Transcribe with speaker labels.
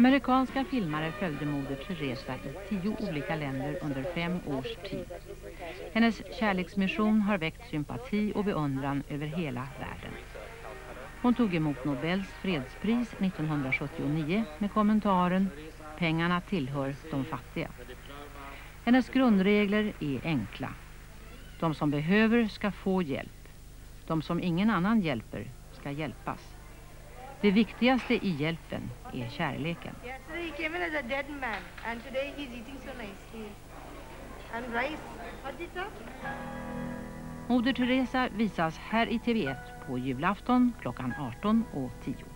Speaker 1: Amerikanska filmare följde moder Teresa i 10 olika länder under 5 års tid. Hennes kärleksmission har väckt sympati och beundran över hela världen. Hon tog emot Nobels fredspris 1979 med kommentaren "Pengarna tillhör de fattiga". Hennes grundregler är enkla. De som behöver ska få hjälp. De som ingen annan hjälper ska hjälpas. Det viktigaste i hjälpen är kärleken.
Speaker 2: Yesterday he came in as a dead man and today he's eating so nicely. And rice. Hadita?
Speaker 1: Moder Teresa visas här i TV1 på julafton klockan 18:10.